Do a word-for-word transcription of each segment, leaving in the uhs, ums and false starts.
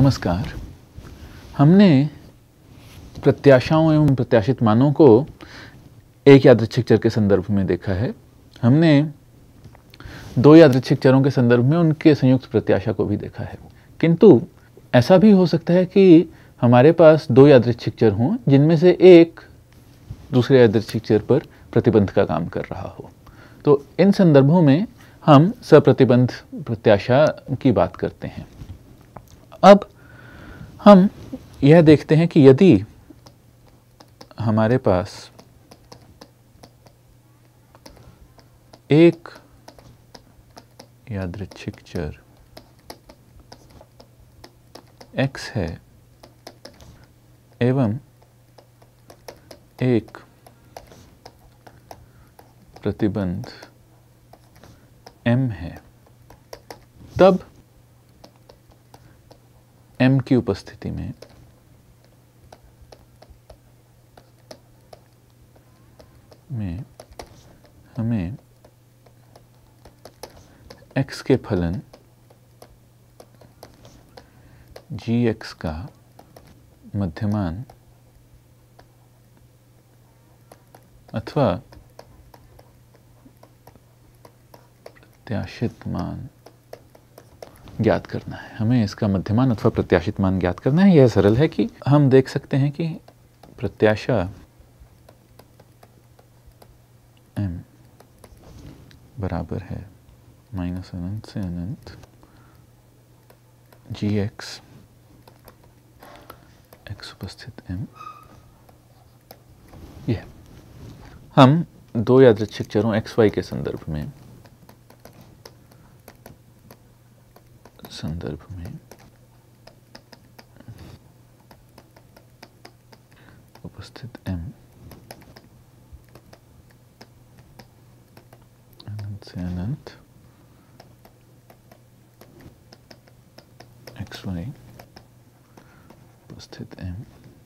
नमस्कार। हमने प्रत्याशाओं एवं प्रत्याशित मानों को एक यादृच्छिक चर के संदर्भ में देखा है। हमने दो यादृच्छिक चरों के संदर्भ में उनके संयुक्त प्रत्याशा को भी देखा है। किंतु ऐसा भी हो सकता है कि हमारे पास दो यादृच्छिक चर हों जिनमें से एक दूसरे यादृच्छिक चर पर प्रतिबंध का काम कर रहा हो। तो इन संदर्भों में हम सप्रतिबंध प्रत्याशा की बात करते हैं। अब हम यह देखते हैं कि यदि हमारे पास एक यादृच्छिक चर x है एवं एक प्रतिबंध m है, तब m की उपस्थिति में में हमें x के फलन gx का मध्यमान अथवा प्रत्याशित मान ज्ञात करना है। हमें इसका मध्यमान अथवा प्रत्याशित मान ज्ञात करना है। यह सरल है कि हम देख सकते हैं कि प्रत्याशा m बराबर है माइनस अनंत से अनंत gx x उपस्थित m। यह हम दो यादृच्छिक चरों x y के संदर्भ में संदर्भ में उपस्थित m अनंत से अनंत xy उपस्थित m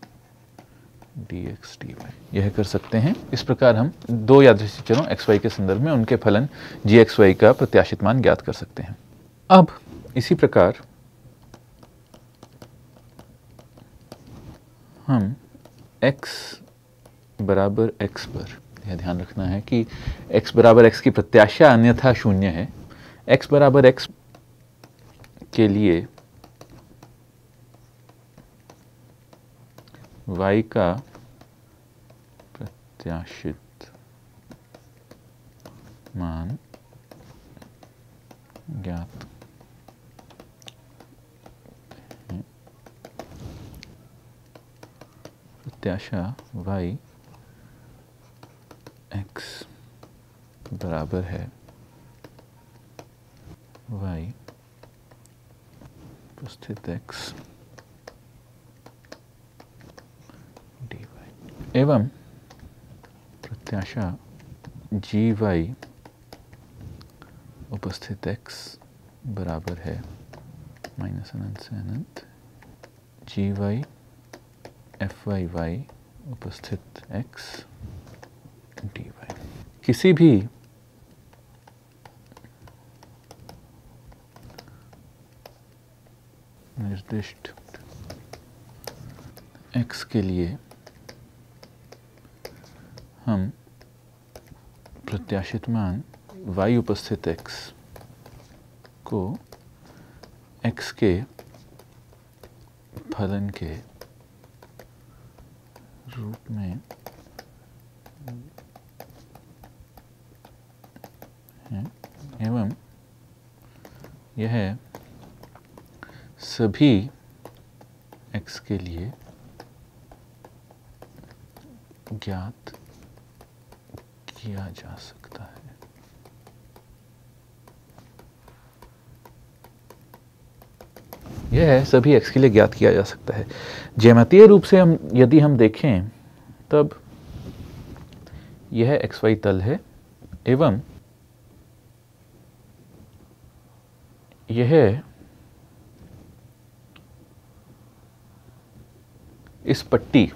dx dy यह कर सकते हैं। इस प्रकार हम दो यादृच्छिक चरों xy के संदर्भ में उनके फलन gxy का प्रत्याशित मान ज्ञात कर सकते हैं। अब इसी प्रकार हम x बराबर x पर यह ध्यान रखना है कि x बराबर x की प्रत्याशा अन्यथा शून्य है। x बराबर x के लिए y का प्रत्याशित मान ज्ञात प्रत्याशा y x बराबर है y उपस्थित x dy एवं प्रत्याशा gy उपस्थित x बराबर है माइनस अनंत से अनंत gy fy y उपस्थित x dy। किसी भी निर्दिष्ट x के लिए हम प्रत्याशित मान y उपस्थित x को x के फलन के रूप में है एवं यह सभी x के लिए ज्ञात किया जा सकता है। यह सभी x के लिए ज्ञात किया जा सकता है। ज्यामितीय रूप से हम यदि हम देखें तब यह xy तल है एवं यह इस पट्टी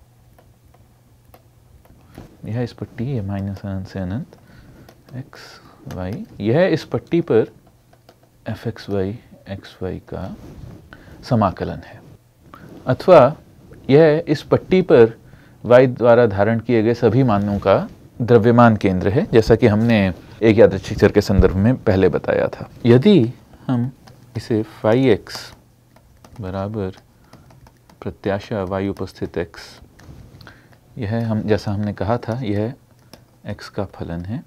यह इस पट्टी है माइनस अनंत से अनंत एक्स वाई, यह इस पट्टी पर F X Y X Y का समाकलन है, अथवा यह इस पट्टी पर y द्वारा धारण किए गए सभी मानों का द्रव्यमान केंद्र है, जैसा कि हमने एक यादृच्छिक चर के संदर्भ में पहले बताया था। यदि हम इसे फाई एक्स बराबर प्रत्याशा y उपस्थित x, यह हम जैसा हमने कहा था यह x का फलन है,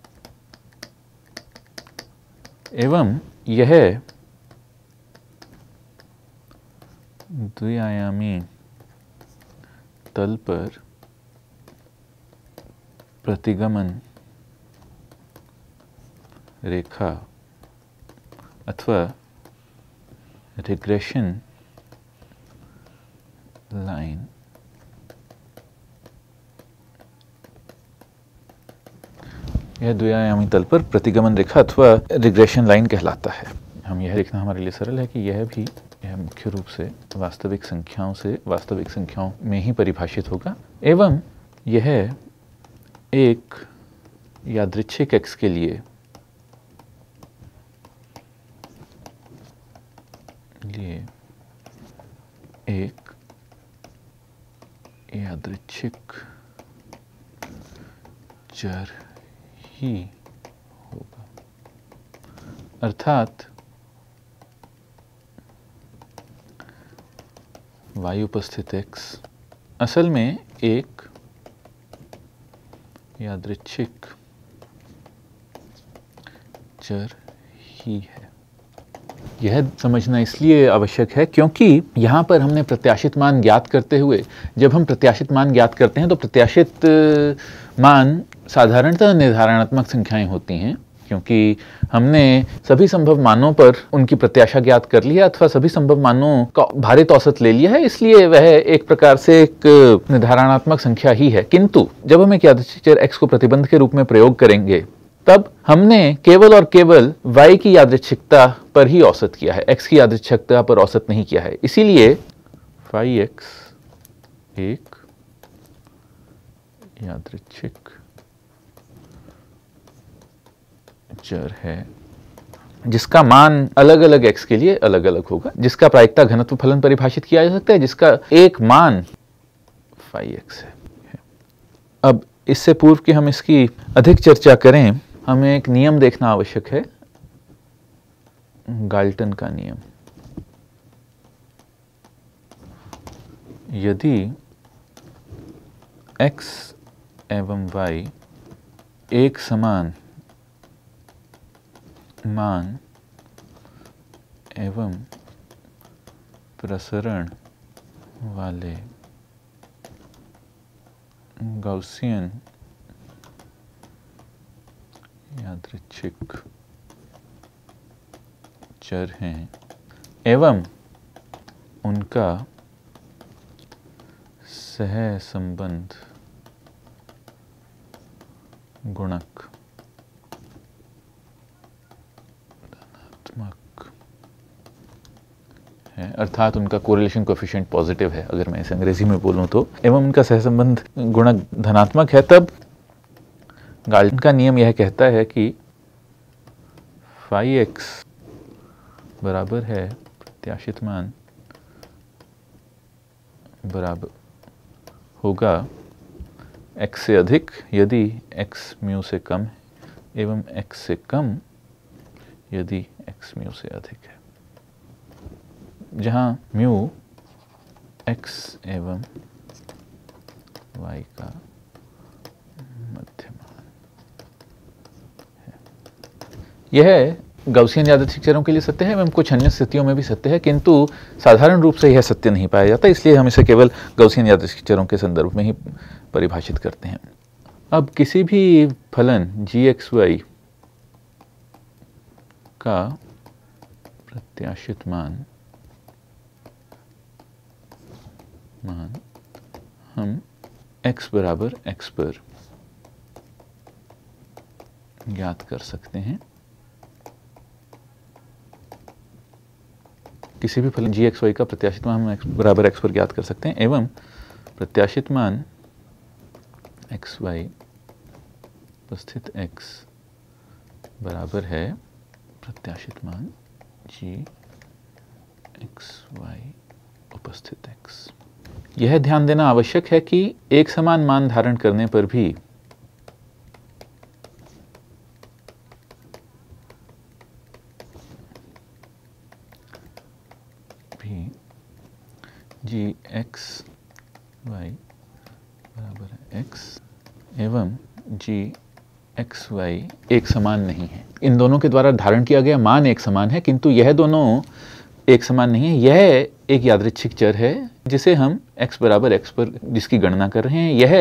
एवं यह द्विआयामी तल पर प्रतिगमन रेखा अथवा रिग्रेशन लाइन यह द्विआयामी तल पर प्रतिगमन रेखा अथवा रिग्रेशन लाइन कहलाता है। हम यह लिखना हमारे लिए सरल है कि यह भी यह मुख्य रूप से वास्तविक संख्याओं से वास्तविक संख्याओं में ही परिभाषित होगा, एवं यह एक यादृच्छिक x के लिए लिए एक यादृच्छिक चर ही होगा, अर्थात y उपस्थित x असल में एक यादृच्छिक चर ही है। यह समझना इसलिए आवश्यक है क्योंकि यहाँ पर हमने प्रत्याशित मान ज्ञात करते हुए, जब हम प्रत्याशित मान ज्ञात करते हैं तो प्रत्याशित मान साधारणतः निर्धारणात्मक संख्याएं होती हैं, क्योंकि हमने सभी संभव मानों पर उनकी प्रत्याशा ज्ञात कर ली है अथवा सभी संभव मानों का भारित औसत ले लिया है, इसलिए वह एक प्रकार से एक निर्धारणात्मक संख्या ही है। किंतु जब हम एक यादृच्छिक चर x को प्रतिबंध के रूप में प्रयोग करेंगे, तब हमने केवल और केवल y की यादृच्छिकता पर ही औसत किया है, x की यादृच्छिकता पर औसत नहीं किया है। इसीलिए फाई x एक यादृच्छिक चर है जिसका मान अलग अलग x के लिए अलग अलग होगा, जिसका प्रायिकता घनत्व फलन परिभाषित किया जा सकता है, जिसका एक मान फाई x है। अब इससे पूर्व कि हम इसकी अधिक चर्चा करें, हमें एक नियम देखना आवश्यक है, गाल्टन का नियम। यदि x एवं y एक समान मान एवं प्रसरण वाले गॉसियन यादृच्छिक चर हैं एवं उनका सहसंबंध गुणक है, अर्थात उनका कोरिलेशन कोएफिशिएंट पॉजिटिव है, अगर मैं इसे अंग्रेजी में बोलूं तो, एवं उनका सहसंबंध गुणक धनात्मक है, तब गाल्टन का नियम यह कहता है कि फाई x बराबर है प्रत्याशित मान बराबर होगा x से अधिक यदि x म्यू से कम है, एवं x से कम यदि x म्यू से अधिक है, जहाँ म्यू x एवं y का मध्यमान है। यह गॉसियन यादृच्छिक चरों के लिए सत्य है एवं कुछ अन्य स्थितियों में भी सत्य है, किंतु साधारण रूप से यह सत्य नहीं पाया जाता, इसलिए हम इसे केवल गॉसियन यादृच्छिक चरों के संदर्भ में ही परिभाषित करते हैं। अब किसी भी फलन जी एक्स वाई का प्रत्याशित मान मान हम x बराबर x पर ज्ञात कर सकते हैं। किसी भी फलन जी एक्स वाई का प्रत्याशित मान हम x बराबर x पर ज्ञात कर सकते हैं एवं प्रत्याशित मान एक्स वाई उपस्थित x बराबर है प्रत्याशित मान जी एक्स वाई उपस्थित एक्स। यह ध्यान देना आवश्यक है कि एक समान मान धारण करने पर भी भी जी एक्स वाई बराबर है एक्स एवं जी एक्स वाई एक समान नहीं है। इन दोनों के द्वारा धारण किया गया मान एक समान है, किंतु यह दोनों एक समान नहीं है। यह एक यादृच्छिक चर है जिसे हम x बराबर x पर जिसकी गणना कर रहे हैं, यह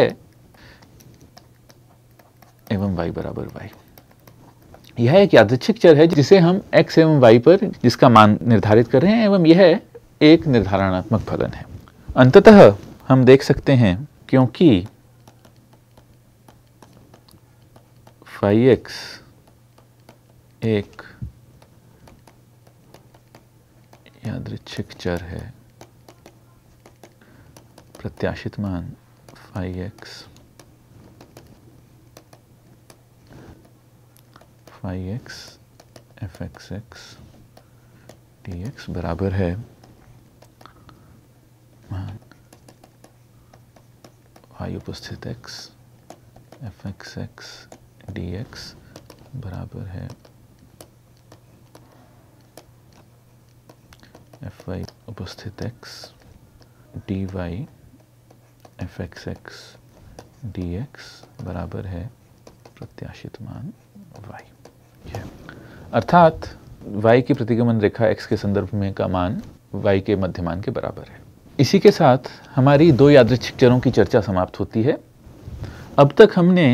एवं y बराबर y। यह एक यादृच्छिक चर है जिसे हम x एवं y पर जिसका मान निर्धारित कर रहे हैं, एवं यह एक निर्धारणात्मक फलन है। अंततः हम देख सकते हैं क्योंकि फाई एक्स एक यादृच्छिक चर है, प्रत्याशित मान phi X phi X F X X D X बराबर है मान वाई उपस्थित X F X X D X बराबर है एफ वाई उपस्थित X D Y F X X D X बराबर है प्रत्याशित मान y। अर्थात y की प्रतिगमन रेखा x के संदर्भ में का मान y के मध्यमान के बराबर है। इसी के साथ हमारी दो यादृच्छिक चरों की चर्चा समाप्त होती है। अब तक हमने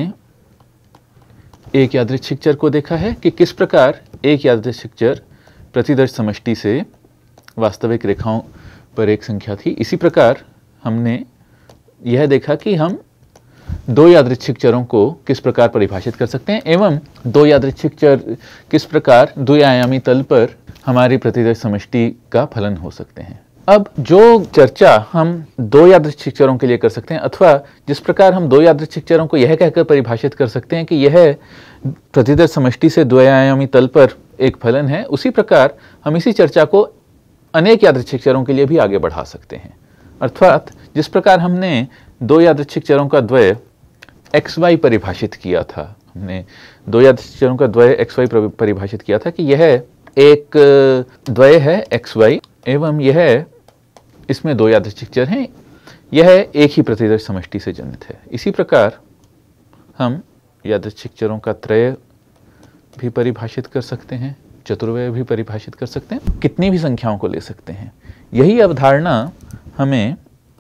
एक यादृच्छिक चर को देखा है कि किस प्रकार एक यादृच्छिक चर प्रतिदर्श समष्टि से वास्तविक रेखाओं पर एक संख्या थी। इसी प्रकार हमने यह देखा कि हम दो यादृच्छिक चरों को किस प्रकार परिभाषित कर सकते हैं एवं दो यादृच्छिक चर किस प्रकार द्विआयामी तल पर हमारी प्रतिदर्श समष्टि का फलन हो सकते हैं। अब जो चर्चा हम दो यादृच्छिक चरों के लिए कर सकते हैं, अथवा जिस प्रकार हम दो यादृच्छिक चरों को यह कहकर परिभाषित कर सकते हैं कि यह प्रतिदर्श समष्टि से द्विआयामी तल पर एक फलन है, उसी प्रकार हम इसी चर्चा को अनेक यादृच्छिक चरों के लिए भी आगे बढ़ा सकते हैं। अर्थात जिस प्रकार हमने दो यादृच्छिक चरों का द्वय एक्स वाई परिभाषित किया था, हमने दो यादृच्छिक चरों का द्वय एक्स वाई परिभाषित किया था कि यह एक द्वय है एक्स वाई एवं यह इसमें दो यादृच्छिक चर हैं, यह एक ही प्रतिदर्श समष्टि से जनित है। इसी प्रकार हम यादृच्छिक चरों का त्रय भी परिभाषित कर सकते हैं, चतुर्वय भी परिभाषित कर सकते हैं, कितनी भी संख्याओं को ले सकते हैं। यही अवधारणा हमें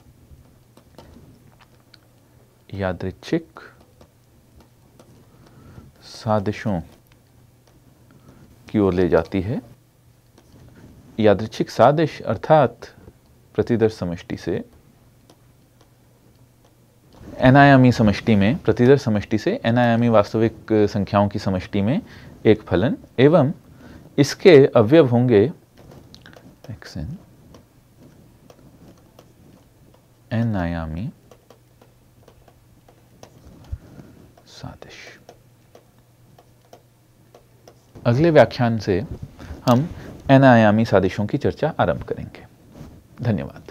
यादृच्छिक सादिशों की ओर ले जाती है। यादृच्छिक सादिश अर्थात प्रतिदर्श समष्टि से एन-आयामी समष्टि में, प्रतिदर्श समष्टि से एन-आयामी वास्तविक संख्याओं की समष्टि में एक फलन एवं इसके अवयव होंगे xn एन-आयामी सादिश। अगले व्याख्यान से हम एन-आयामी सादिशों की चर्चा आरंभ करेंगे। धन्यवाद।